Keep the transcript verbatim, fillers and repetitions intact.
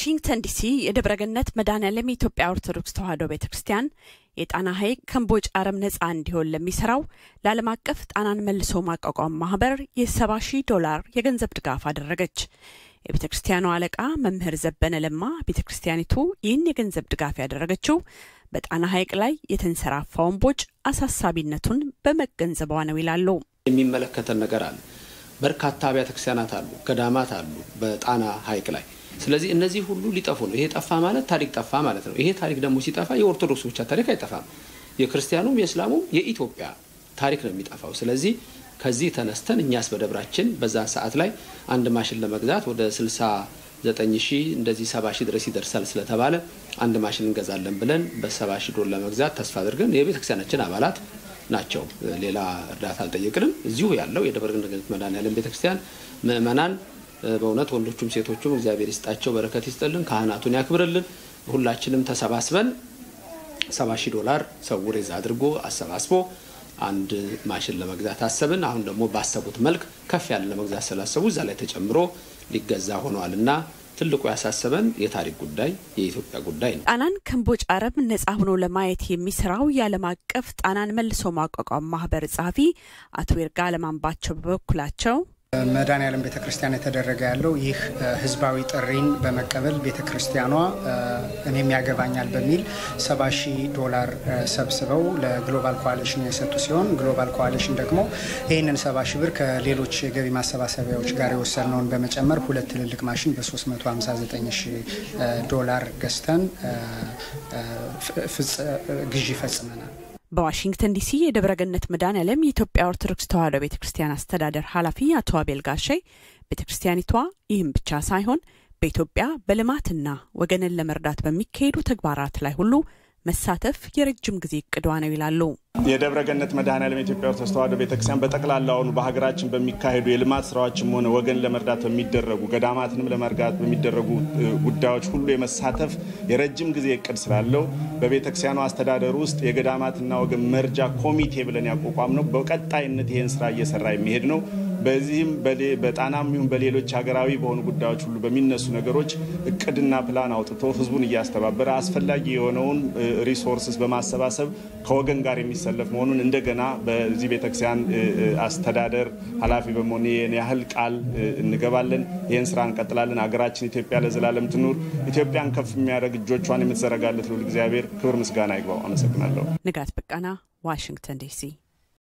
በዋሽንግተን ዲሲ የደብረገነት መድኃኔዓለም ኢትዮጵያ ኦርቶዶክስ ተዋሕዶ ቤተክርስቲያን የጣና ሐይቅ ከእምቦጭ አረም ነፃ እንዲሆን ለሚሰራው ለዓለም አቀፍ ጣናን መልሶ ማቋቋም ማህበር የ70 ሺህ ዶላር የገንዘብ ድጋፍ አደረገች። የቤተክርስቲያኑ አለቃ መምህር ዘበነ ለማ ቤተክርስቲያኒቱ ይህን የገንዘብ ድጋፍ ያደረገችው በጣና ሐይቅ ላይ የተንሰራፋው እምቦጭ አሳሳቢነቱን በመገንዘቧ ነው ይላሉ። የሚመለከተን ነገር አለ። በርካታ አብያተ ክርስቲያናት አሉ፣ ገዳማት አሉ በጣና ሐይቅ ላይ። ስለዚህ እነዚህ ሁሉ ሊጠፉ ነው። ይሄ ጠፋ ማለት ታሪክ ጠፋ ማለት ነው። ይሄ ታሪክ ደግሞ ሲጠፋ የኦርቶዶክስ ብቻ ታሪክ አይጠፋም። የክርስቲያኑም የእስላሙም የኢትዮጵያ ታሪክ ነው የሚጠፋው። ስለዚህ ከዚህ ተነስተን እኛስ በደብራችን በዛ ሰዓት ላይ አንድ ማሽን ለመግዛት ወደ ስልሳ ዘጠኝ ሺህ እንደዚህ ሰባ ሺህ ድረስ ይደርሳል ስለተባለ አንድ ማሽን እንገዛለን ብለን በሰባ ሺህ ዶላር ለመግዛት ተስፋ አድርገን የቤተክርስቲያናችን አባላት ናቸው። ሌላ እርዳታ አልጠየቅንም። እዚሁ ያለው የደብረገነት መድኃኔዓለም ቤተክርስቲያን ምእመናን በእውነት ወንዶቹም ሴቶቹም እግዚአብሔር ይስጣቸው፣ በረከት ይስጥልን፣ ካህናቱን ያክብርልን። ሁላችንም ተሰባስበን ሰባ ሺህ ዶላር ሰውሬዛ አድርጎ አሰባስቦ አንድ ማሽን ለመግዛት አሰብን። አሁን ደግሞ ባሰቡት መልክ ከፍ ያለ ለመግዛት ስላሰቡ እዛ ላይ ተጨምሮ ሊገዛ ሆኗልና ትልቁ ያሳሰበን የታሪክ ጉዳይ የኢትዮጵያ ጉዳይ ነው። ጣናን ከእምቦጭ አረም ነፃ ሆኖ ለማየት የሚሰራው የዓለም አቀፍ ጣናን መልሶ ማቋቋም ማህበር ጸሐፊ አቶ ይርጋ አለማንባቸው በበኩላቸው መድኃኔዓለም ቤተክርስቲያን የተደረገ ያለው ይህ ህዝባዊ ጥሪን በመቀበል ቤተክርስቲያኗ እኔም ያገባኛል በሚል ሰባ ሺህ ዶላር ሰብስበው ለግሎባል ኮአሊሽን የሰጡ ሲሆን ግሎባል ኮአሊሽን ደግሞ ይህንን ሰባ ሺህ ብር ከሌሎች የገቢ ማሰባሰቢያዎች ጋር የወሰነውን በመጨመር ሁለት ትልልቅ ማሽን በ359 ሺህ ዶላር ገዝተን ግዢ ፈጽመናል። በዋሽንግተን ዲሲ የደብረገነት መድኃኔዓለም የኢትዮጵያ ኦርቶዶክስ ተዋሕዶ ቤተክርስቲያን አስተዳደር ኃላፊ አቶ አቤል ጋሼ ቤተክርስቲያኒቷ ይህም ብቻ ሳይሆን በኢትዮጵያ በልማትና ወገንን ለመርዳት በሚካሄዱ ተግባራት ላይ ሁሉ መሳተፍ የረጅም ጊዜ እቅዷ ነው ይላሉ። የደብረገነት መድኃኔዓለም የኢትዮጵያ ኦርቶዶክስ ተዋሕዶ ቤተክርስቲያን በጠቅላላው በሀገራችን በሚካሄዱ የልማት ስራዎችም ሆነ ወገን ለመርዳት በሚደረጉ ገዳማትንም ለመርዳት በሚደረጉ ጉዳዮች ሁሉ የመሳተፍ የረጅም ጊዜ እቅድ ስላለው በቤተክርስቲያኑ አስተዳደር ውስጥ የገዳማትና ወገን መርጃ ኮሚቴ ብለን ያቋቋም ነው በቀጣይነት ይሄን ስራ እየሰራ የሚሄድ ነው። በዚህም በጣናም ይሁን በሌሎች ሀገራዊ በሆኑ ጉዳዮች ሁሉ በሚነሱ ነገሮች እቅድና ፕላን አውጥቶ ህዝቡን እያስተባበረ አስፈላጊ የሆነውን ሪሶርስስ በማሰባሰብ ከወገን ጋር የሚሰለፍ መሆኑን እንደገና በዚህ ቤተክርስቲያን አስተዳደር ኃላፊ በመሆን የኔ ያህል ቃል እንገባለን። ይሄን ስራ እንቀጥላለን። ሀገራችን ኢትዮጵያ ለዘላለም ትኑር። ኢትዮጵያን ከፍ የሚያደርግ እጆቿን የምትዘረጋለት ልዑል እግዚአብሔር ክብር ምስጋና ይግባው። አመሰግናለሁ። ንጋት በቃና ዋሽንግተን ዲሲ